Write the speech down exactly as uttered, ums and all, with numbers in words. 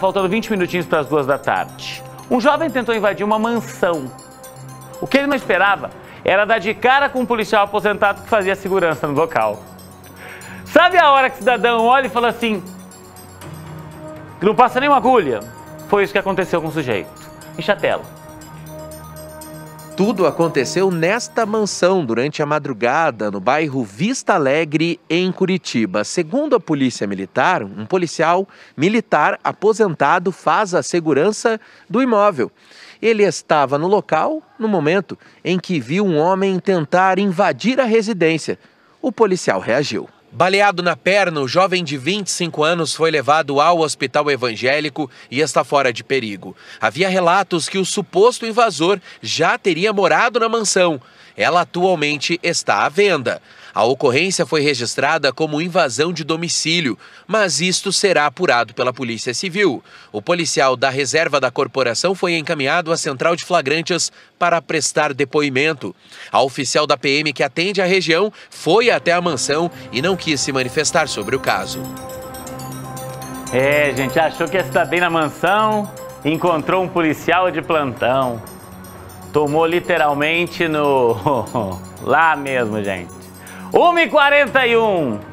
Faltando vinte minutinhos para as duas da tarde. Um jovem tentou invadir uma mansão. O que ele não esperava era dar de cara com um policial aposentado que fazia segurança no local. Sabe a hora que o cidadão olha e fala assim, que não passa nem uma agulha? Foi isso que aconteceu com o sujeito. Enche a tela. Tudo aconteceu nesta mansão durante a madrugada, no bairro Vista Alegre, em Curitiba. Segundo a Polícia Militar, um policial militar aposentado faz a segurança do imóvel. Ele estava no local no momento em que viu um homem tentar invadir a residência. O policial reagiu. Baleado na perna, o jovem de vinte e cinco anos foi levado ao hospital evangélico e está fora de perigo. Havia relatos que o suposto invasor já teria morado na mansão. Ela atualmente está à venda. A ocorrência foi registrada como invasão de domicílio, mas isto será apurado pela Polícia Civil. O policial da reserva da corporação foi encaminhado à central de flagrantes para prestar depoimento. A oficial da P M que atende a região foi até a mansão e não quis se manifestar sobre o caso. É, gente, achou que ia se dar bem na mansão, encontrou um policial de plantão. Tomou literalmente no... lá mesmo, gente. uma e quarenta e um.